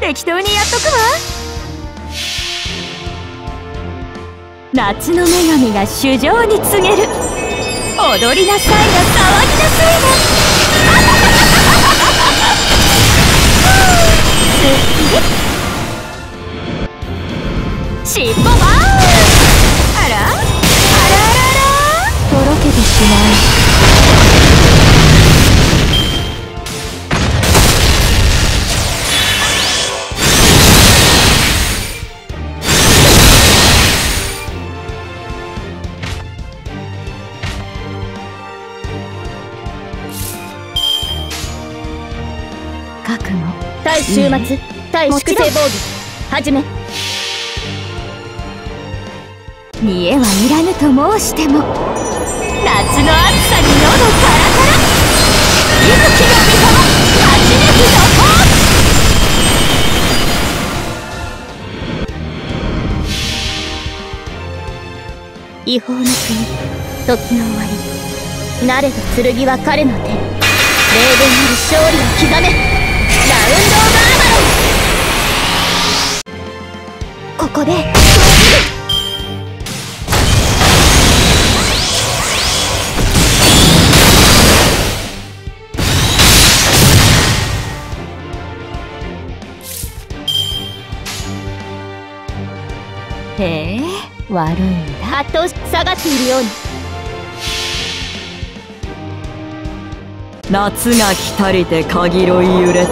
適当にやっとくわ。夏の女神が衆生に告げる。踊りなさいな、騒ぎなさいな。尻尾バーン。あらあらあらあら、とろけてしまう。覚悟。対終末、対粛清防御、はじめ。見栄はいらぬと申しても、夏の暑さに喉カラカラ。息吹の御様、勝ち抜くぞ。違法の国、時の終わり。なれど剣は彼の手。霊言なる勝利を刻め。ラウンド・オブ・アバロン。ここでへえ、悪いんだ。圧倒し下がっているように。 夏が来たりてかぎろい揺れて、雨が来たりて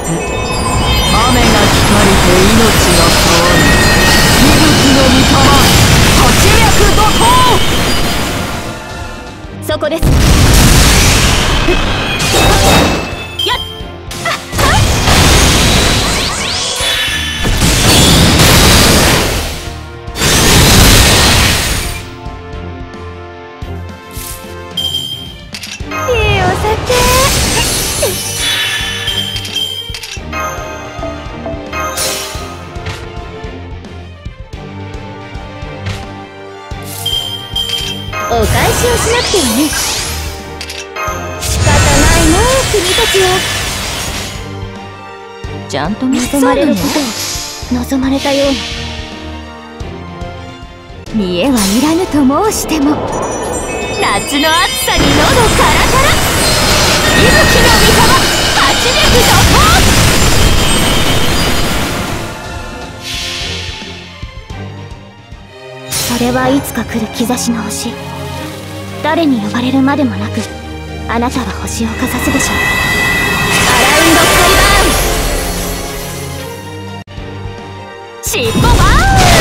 命が変わる。息吹の御霊、八脈怒涛。 そこです。やっいいお酒。お返しをしなくてはね。仕方ないの、君たちは。ちゃんと望まれることを望まれたような。見栄はいらぬと申しても、夏の暑さに喉カラカラ。息吹の御霊、八脈怒涛。それはいつか来る兆しの星。誰に呼ばれるまでもなく、あなたは星をかざすでしょう。アラウンド・カリバーン。尻尾バーン。